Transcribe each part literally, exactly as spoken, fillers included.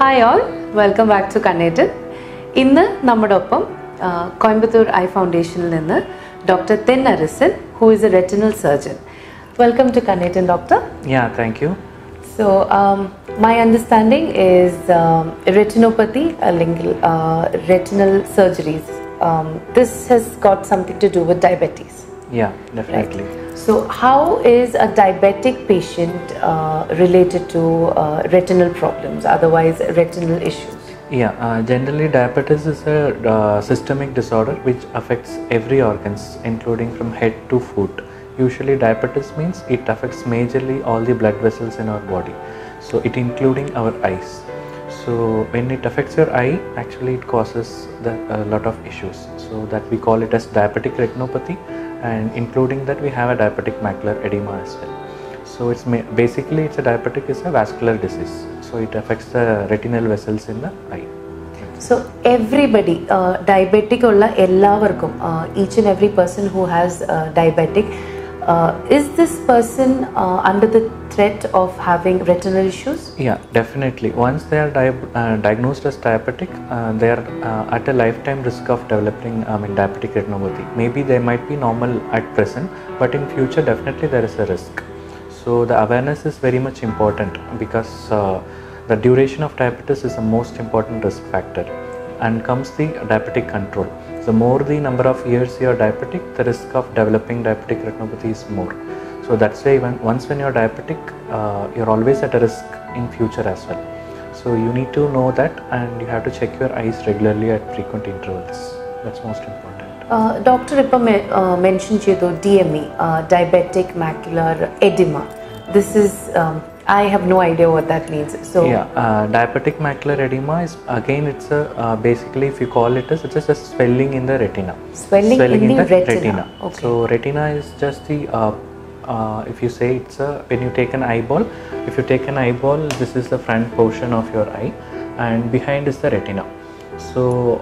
Hi all, welcome back to Connected. ഇന്ന് നമ്മുടെ ഒപ്പം കോയമ്പത്തൂർ ഐ ഫൗണ്ടേഷനിൽ നിന്ന് Doctor Thin Arisan, who is a retinal surgeon. Welcome to Connected, Doctor. Yeah, thank you. So, um, my understanding is um, retinopathy, uh, uh, retinal surgeries. Um, this has got something to do with diabetes. Yeah, definitely. Right? So, how is a diabetic patient uh, related to uh, retinal problems, otherwise retinal issues? Yeah, uh, generally diabetes is a uh, systemic disorder which affects every organs, including from head to foot. Usually diabetes means it affects majorly all the blood vessels in our body, so it including our eyes. So when it affects your eye, actually it causes the, a lot of issues, so that we call it as diabetic retinopathy, and including that we have a diabetic macular edema as well. So it's basically it's a diabetic is a vascular disease, so it affects the retinal vessels in the eye. So everybody uh, diabetic ulla ellavarkum uh, each and every person who has uh, diabetic uh, is this person uh, under the threat of having retinal issues? Yeah, definitely. Once they are di uh, diagnosed as diabetic, uh, they are uh, at a lifetime risk of developing I mean, diabetic retinopathy. Maybe they might be normal at present, but in future definitely there is a risk. So the awareness is very much important, because uh, the duration of diabetes is the most important risk factor, and comes the diabetic control. The more the number of years you are diabetic, the risk of developing diabetic retinopathy is more. So that's why when, once when you are diabetic, uh, you are always at a risk in future as well. So you need to know that, and you have to check your eyes regularly at frequent intervals. That's most important. Uh, doctor ipo me, uh, mentioned chedu D M E, uh, diabetic macular edema. This is um, I have no idea what that means. So yeah, uh, diabetic macular edema is again it's a uh, basically if you call it as it's just a swelling in the retina. Swelling, swelling in, in the, the retina. retina. Okay. So retina is just the uh, uh, if you say it's a when you take an eyeball, if you take an eyeball, this is the front portion of your eye, and behind is the retina. So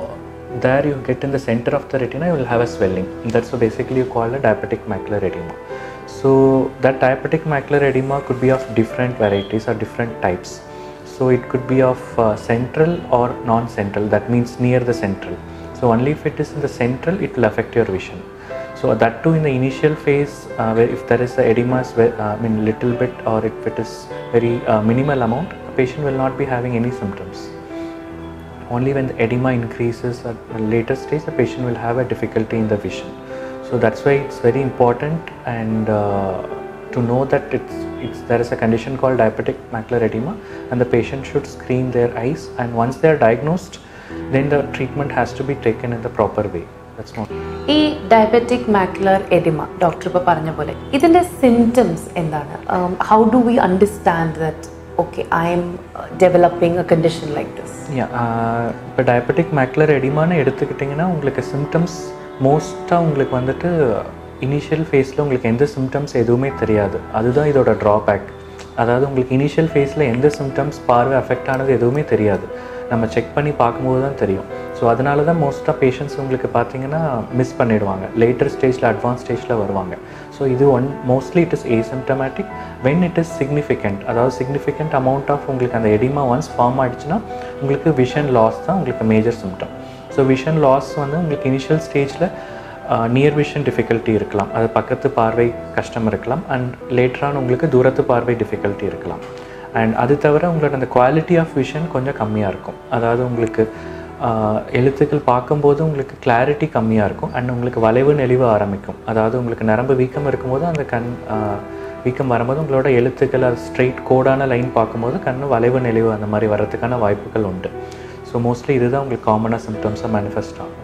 there you get in the center of the retina, you will have a swelling. That's what basically you call a diabetic macular edema. So that diabetic macular edema could be of different varieties or different types. So it could be of uh, central or non-central, that means near the central. So only if it is in the central, it will affect your vision. So that too in the initial phase, uh, where if there is the edema, uh, I mean little bit, or if it is very uh, minimal amount, the patient will not be having any symptoms. Only when the edema increases at a later stage, the patient will have a difficulty in the vision. So that's why it's very important, and uh, to know that it's, it's there is a condition called diabetic macular edema, and the patient should screen their eyes, and once they are diagnosed, then the treatment has to be taken in the proper way. That's not. ഈ diabetic macular oedema doctor ഇപ്പോൾ പറഞ്ഞ പോലെ ഇതിൻ്റെ symptoms എന്താണ്? How do we understand that okay I am developing a condition like this? இப்போ diabetic macular எடிமான்னு எடுத்துக்கிட்டிங்கன்னா உங்களுக்கு சிம்டம்ஸ் மோஸ்ட்டாக உங்களுக்கு வந்துட்டு இனிஷியல் ஃபேஸில் உங்களுக்கு எந்த சிம்டம்ஸ் எதுவுமே தெரியாது. அதுதான் இதோட ட்ராபேக். அதாவது உங்களுக்கு இனிஷியல் ஃபேஸில் எந்த சிம்டம்ஸ் பார்வை அஃபெக்ட் ஆனது எதுவுமே தெரியாது. நம்ம செக் பண்ணி பார்க்கும்போது தான் தெரியும். ஸோ அதனால தான் மோஸ்ட்டாக பேஷண்ட்ஸ் உங்களுக்கு பார்த்தீங்கன்னா மிஸ் பண்ணிடுவாங்க, லேட்டர் ஸ்டேஜில் அட்வான்ஸ் ஸ்டேஜில் வருவாங்க. ஸோ இது one mostly it is asymptomatic. When it is significant, அதாவது சிக்னிஃபிகண்ட் அமௌண்ட் ஆஃப் உங்களுக்கு அந்த எடிமா ஒன்ஸ் ஃபார்ம் ஆகிடுச்சுன்னா உங்களுக்கு விஷன் லாஸ் தான் உங்களுக்கு major symptom. So vision loss வந்து உங்களுக்கு இனிஷியல் ஸ்டேஜில் நியர் விஷன் டிஃபிகல்ட்டி இருக்கலாம், அது பக்கத்து பார்வை கஷ்டம் இருக்கலாம், அண்ட் லேட்டரான உங்களுக்கு தூரத்து பார்வை டிஃபிகல்ட்டி இருக்கலாம். அண்ட் அது தவிர உங்களோட அந்த குவாலிட்டி ஆஃப் விஷன் கொஞ்சம் கம்மியாக இருக்கும். அதாவது உங்களுக்கு எழுத்துக்கள் பார்க்கும்போது உங்களுக்கு கிளாரிட்டி கம்மியாக இருக்கும், அண்ட் உங்களுக்கு வளைவு நெளிவு ஆரம்பிக்கும். அதாவது உங்களுக்கு நரம்பு வீக்கம் இருக்கும்போது அந்த கண் வீக்கம் வரும்போது உங்களோட எழுத்துக்கள் அது ஸ்ட்ரெயிட் கோடான லைன் பார்க்கும்போது கண் வளைவு நெளிவு அந்த மாதிரி வர்றதுக்கான வாய்ப்புகள் உண்டு. ஸோ மோஸ்ட்லி இதுதான் உங்களுக்கு காமனாக சிம்டம்ஸாக மேனிஃபெஸ்ட் ആകും.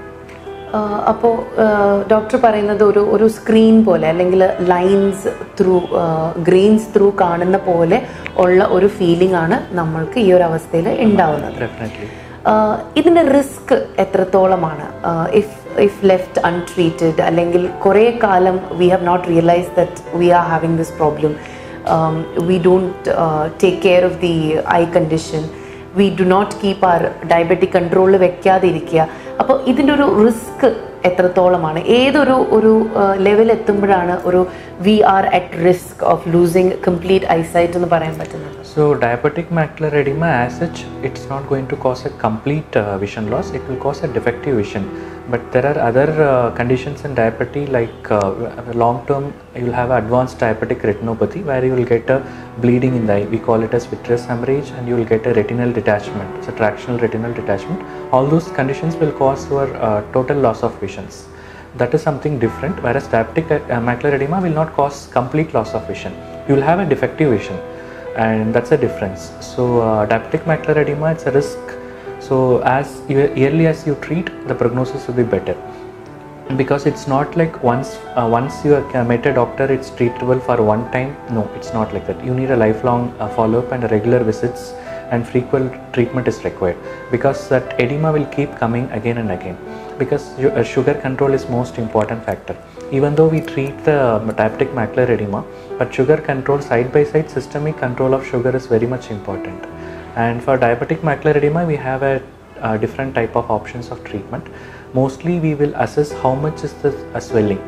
അപ്പോൾ ഡോക്ടർ പറയുന്നത് ഒരു ഒരു സ്ക്രീൻ പോലെ അല്ലെങ്കിൽ ലൈൻസ് ത്രൂ ഗ്രെയിൻസ് ത്രൂ കാണുന്ന പോലെ ഉള്ള ഒരു ഫീലിംഗ് ആണ് നമ്മൾക്ക് ഈ ഒരു അവസ്ഥയിൽ ഉണ്ടാവുന്നത്. ഡെഫിനറ്റ്ലി. ഇതിൻ്റെ റിസ്ക് എത്രത്തോളമാണ് ഇഫ് ഇഫ് ലെഫ്റ്റ് അൺട്രീറ്റഡ്, അല്ലെങ്കിൽ കുറേ കാലം we have not realise that we are having this problem, we don't take care of the eye condition, we do not keep our diabetic control വെക്കാതെ ഇരിക്കുക. അപ്പോൾ ഇതിൻ്റെ ഒരു റിസ്ക് എത്രത്തോളമാണ്, ഏതൊരു ഒരു ലെവൽ എത്തുമ്പോഴാണ് ഒരു we are at risk of losing complete eyesight എന്ന് പറയാൻ പറ്റുന്നത്? So diabetic macular edema as such, it's not going to cause a complete uh, vision loss, it will cause a defective vision. But there are other uh, conditions in diabetes, like uh, long term you will have advanced diabetic retinopathy where you will get a bleeding in the eye, we call it as vitreous hemorrhage, and you will get a retinal detachment, it's a tractional retinal detachment. All those conditions will cause your uh, total loss of visions. That is something different, whereas diabetic uh, macular edema will not cause complete loss of vision, you will have a defective vision, and that's a difference. So uh, diabetic macular edema, it's a risk. So as you, early as you treat, the prognosis will be better, because it's not like once uh, once you have met a doctor it's treatable for one time. No, it's not like that. You need a lifelong uh, follow-up and regular visits, and frequent treatment is required, because that edema will keep coming again and again, because uh, sugar control is most important factor. Even though we treat the diabetic macular edema, but sugar control, side by side systemic control of sugar is very much important. And for diabetic macular edema we have a uh, different type of options of treatment. Mostly we will assess how much is the uh, swelling,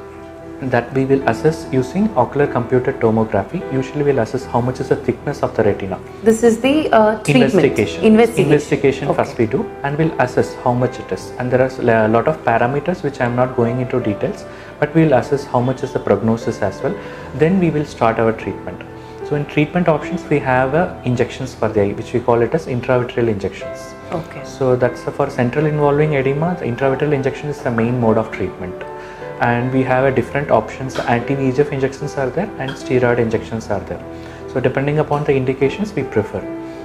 that we will assess using ocular computed tomography. Usually we'll assess how much is the thickness of the retina. This is the uh, treatment investigation investigation, investigation okay. First we do, and we'll assess how much it is, and there are a lot of parameters which I am not going into details, but we will assess how much is the prognosis as well. Then we will start our treatment. So in treatment options we have uh, injections for the eye, which we call it as intravitreal injections. Okay. So that's uh, for central involving edema, the intravitreal injection is the main mode of treatment. And we have a different options, anti-V E G F injections are there and steroid injections are there. So depending upon the indications we prefer.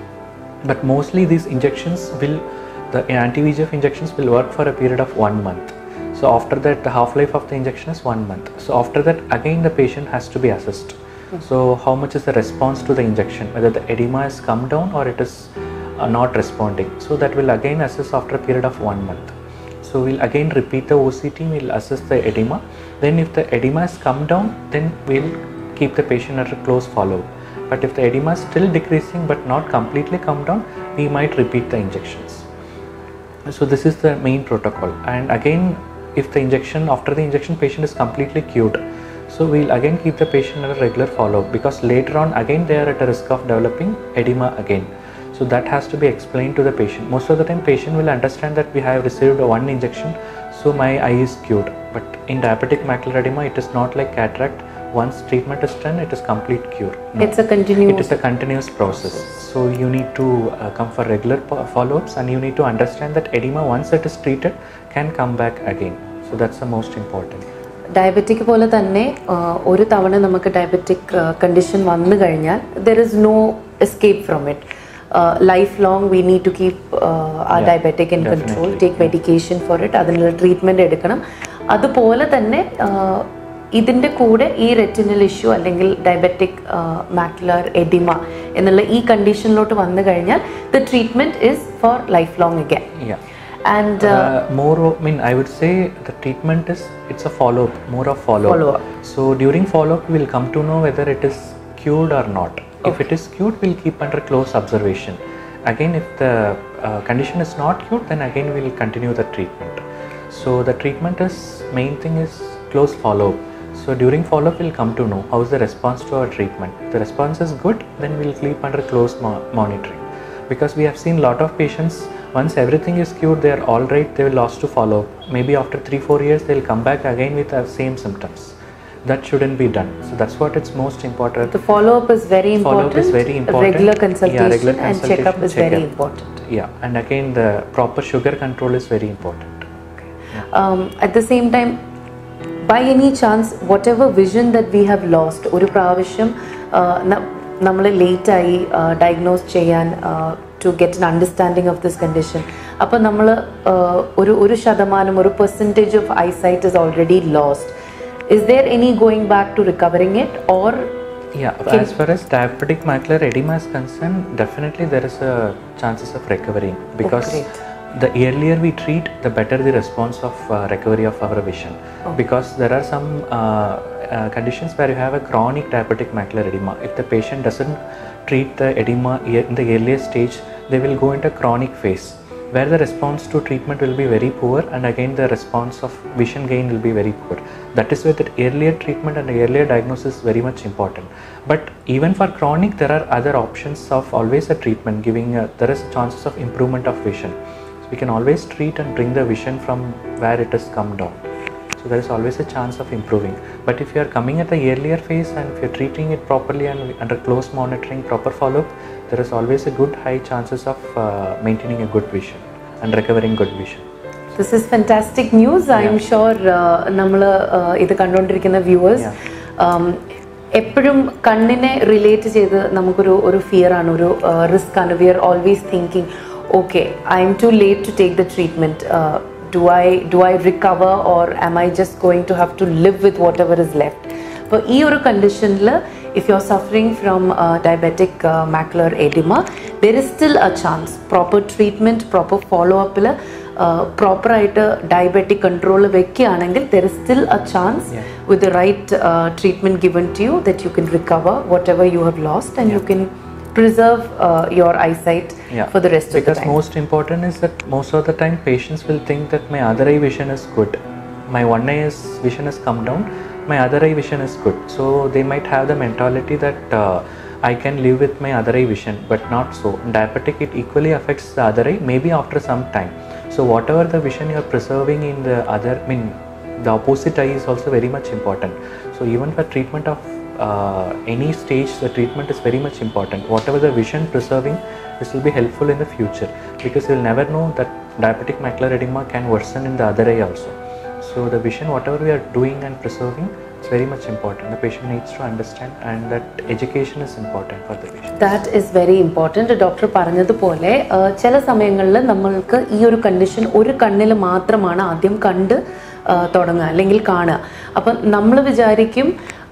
But mostly these injections will, the anti-V E G F injections will work for a period of one month. So after that the half-life of the injection is one month. So after that again the patient has to be assessed. So how much is the response to the injection, whether the edema has come down or it is uh, not responding. So that will again assess after a period of one month. So we'll again repeat the O C T, we'll assess the edema. Then if the edema has come down, then we'll keep the patient under close follow-up. But if the edema is still decreasing but not completely come down, we might repeat the injections. So this is the main protocol. And again, if the injection, after the injection patient is completely cured, so we'll again keep the patient under regular follow-up, because later on again they are at a risk of developing edema again. So that has to be explained to the patient. Most of the time patient will understand that we have received one injection, so my eye is cured. But in diabetic macular edema it is not like cataract. Once treatment is done, it is complete cure. No. It's a continuous It is a continuous process. So you need to uh, come for regular follow-ups, and you need to understand that edema, once it is treated, can come back again. So that's the most important. Diabetic പോലെ തന്നെ ഒരു തവണ നമുക്ക് diabetic condition വന്നു കഴിഞ്ഞാൽ there is no escape from it. Lifelong we need to keep ആ diabetic in control, take medication for it, അതിനുള്ള treatment എടുക്കണം. അതുപോലെ തന്നെ ഇതിൻ്റെ കൂടെ ഈ റെറ്റിനൽ ഇഷ്യൂ അല്ലെങ്കിൽ ഡയബറ്റിക് മാക്യുലർ എഡിമ എന്നുള്ള ഈ കണ്ടീഷനിലോട്ട് വന്നു കഴിഞ്ഞാൽ the treatment is for lifelong again. And uh, uh, more, I mean, I would say the treatment is, it's a follow-up, more of follow-up. Follow-up. So during follow-up, we will come to know whether it is cured or not. Okay. If it is cured, we'll keep under close observation. Again, if the uh, condition is not cured, then again we will continue the treatment. So the treatment is, main thing is close follow-up. So during follow-up, we'll come to know how is the response to our treatment. If the response is good, then we'll keep under close mo monitoring. Because we have seen lot of patients, once everything is cured, they are all right, they will lost to follow up. Maybe after three four years they will come back again with the same symptoms. That shouldn't be done. So that's what it's most important. The follow up is very important. Follow up is very important. Regular consultation, yeah, regular and consultation, checkup is check very up. important. Yeah, and again the proper sugar control is very important. Okay. Yeah. Um, at the same time, by any chance, whatever vision that we have lost, ഒരു പ്രാവശ്യം നമ്മൾ ലേറ്റായി diagnose ചെയ്യാൻ to get an understanding of this condition. അപ്പോൾ നമ്മൾ ഒരു ഒരു ശതമാനം ഒരു percentage of eyesight is already lost. Is there any going back to recovering it, or yeah, as far as diabetic macular edema is concerned, definitely there is a chances of recovering, because oh, the earlier we treat, the better the response of uh, recovery of our vision. Oh. Because there are some uh, uh, conditions where you have a chronic diabetic macular edema. If the patient doesn't treat the edema in the earliest stage, they will go into chronic phase. where the response to treatment will be very poor, and again the response of vision gain will be very poor. That is why the earlier treatment and the earlier diagnosis is very much important. But even for chronic, there are other options of always a treatment giving a, there is chances of improvement of vision. So we can always treat and bring the vision from where it has come down. So there is always a chance of improving. But if you are coming at the earlier phase and if you are treating it properly and under close monitoring, proper follow-up, there is always a good high chances of uh, maintaining a good vision and recovering good vision. This is fantastic news. I am sure നമ്മൾ ഇത് കണ്ടുകൊണ്ടിരിക്കുന്ന viewers എപ്പോഴും കണ്ണിനെ relate ചെയ്ത് നമുക്കൊരു ഒരു fear ആണ്, ഒരു റിസ്ക് ആണ്. We are always thinking okay I am too late to take the treatment. Do I do I recover, or am I just going to have to live with whatever is left? For ee oru condition la, if you're suffering from uh, diabetic uh, macular edema, there is still a chance. Proper treatment, proper follow up la, uh, proper aita diabetic control vekkaanengil, there is still a chance yeah. with the right uh, treatment given to you that you can recover whatever you have lost, and yeah. you can preserve uh, your eyesight yeah. for the rest because of the time. Because most important is that most of the time patients will think that my other eye vision is good, my one eye is vision has come down, my other eye vision is good. So they might have the mentality that uh, I can live with my other eye vision, but not so. Diabetic, it equally affects the other eye, maybe after some time. So whatever the vision you are preserving in the other, I mean the opposite eye is also very much important. So even for treatment of Uh, any stage, the treatment is very much important. Whatever the vision preserving, this will be helpful in the future, because you will never know that diabetic macular edema can worsen in the other eye also. So the vision, whatever we are doing and preserving, is very much important. The patient needs to understand, and that education is important for the patient. That is very important. Doctor പറഞ്ഞതുപോലെ ചില സമയങ്ങളിൽ നമ്മൾക്ക് ഈ ഒരു condition ഒരു കണ്ണിൽ മാത്രമാണ് ആദ്യം കണ്ട് തുടങ്ങുക അല്ലെങ്കിൽ കാണുക. അപ്പം നമ്മൾ വിചാരിക്കും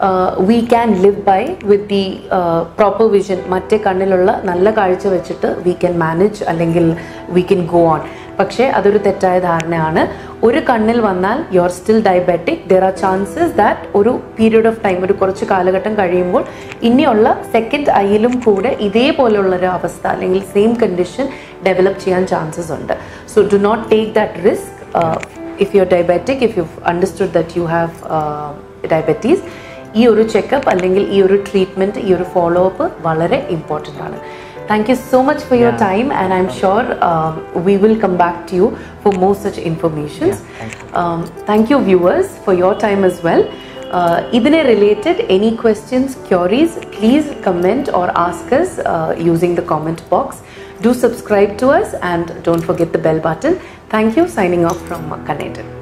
we can live by with the proper vision, മറ്റേ കണ്ണിലുള്ള നല്ല കാഴ്ച വെച്ചിട്ട് വി ക്യാൻ മാനേജ് അല്ലെങ്കിൽ വി ക്യാൻ ഗോ ഓൺ. പക്ഷേ അതൊരു തെറ്റായ ധാരണയാണ്. ഒരു കണ്ണിൽ വന്നാൽ you are still diabetic, there are chances that ഒരു പീരീഡ് ഓഫ് ടൈം, ഒരു കുറച്ച് കാലഘട്ടം കഴിയുമ്പോൾ ഇനിയുള്ള സെക്കൻഡ് ഐയിലും കൂടെ ഇതേപോലുള്ളൊരു അവസ്ഥ അല്ലെങ്കിൽ സെയിം കണ്ടീഷൻ ഡെവലപ്പ് ചെയ്യാൻ ചാൻസസ് ഉണ്ട്. So do not take that risk. If you're diabetic, if you've understood that you have uh, diabetes, ee oru checkup allengil ee oru treatment, ee oru follow up valare important aanu. Thank you so much for your yeah. time, and I'm sure um, we will come back to you for more such informations. Yeah, thank you. Um, thank you viewers for your time as well. Uh, idine related any questions, queries, please comment or ask us uh, using the comment box. Do subscribe to us and don't forget the bell button. Thank you. Signing off from Kannaitan.